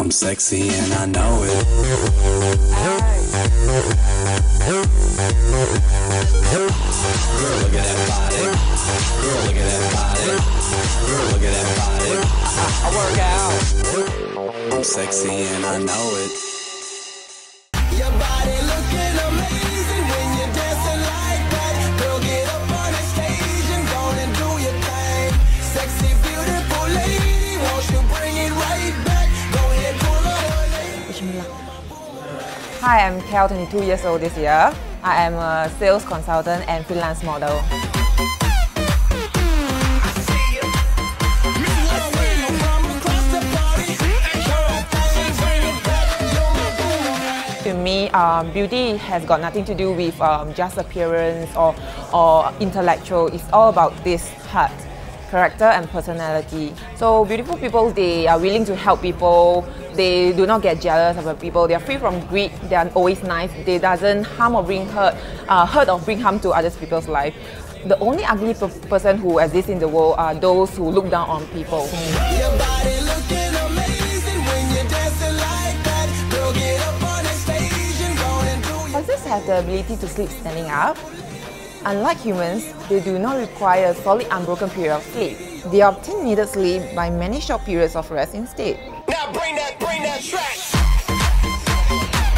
I'm sexy and I know it. Girl, look at that body. Girl, look at that body. Girl, look at that body. I work out. I'm sexy and I know it. Your body looking amazing when you're dancing like that. Girl, get up on the stage and go and do your thing. Sexy, beautiful lady, won't you bring it right back? Go ahead, pull up. Hi, I'm Kel, 22 years old this year. I am a sales consultant and freelance model. To me, beauty has got nothing to do with just appearance or intellectual. It's all about this heart, character and personality. So beautiful people, they are willing to help people. They do not get jealous of other people. They are free from greed. They are always nice. They doesn't harm or bring hurt or bring harm to other people's life. The only ugly person who exists in the world are those who look down on people. Your body looking amazing when you're dancing like that. Girl, get up on the stage and go and do your Horses have the ability to sleep standing up. Unlike humans, they do not require a solid unbroken period of sleep. They obtain needed sleep by many short periods of rest instead. Now bring that track.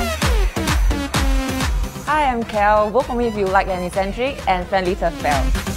Hi, I'm Kel. Vote for me if you like an eccentric and friendly surf belle.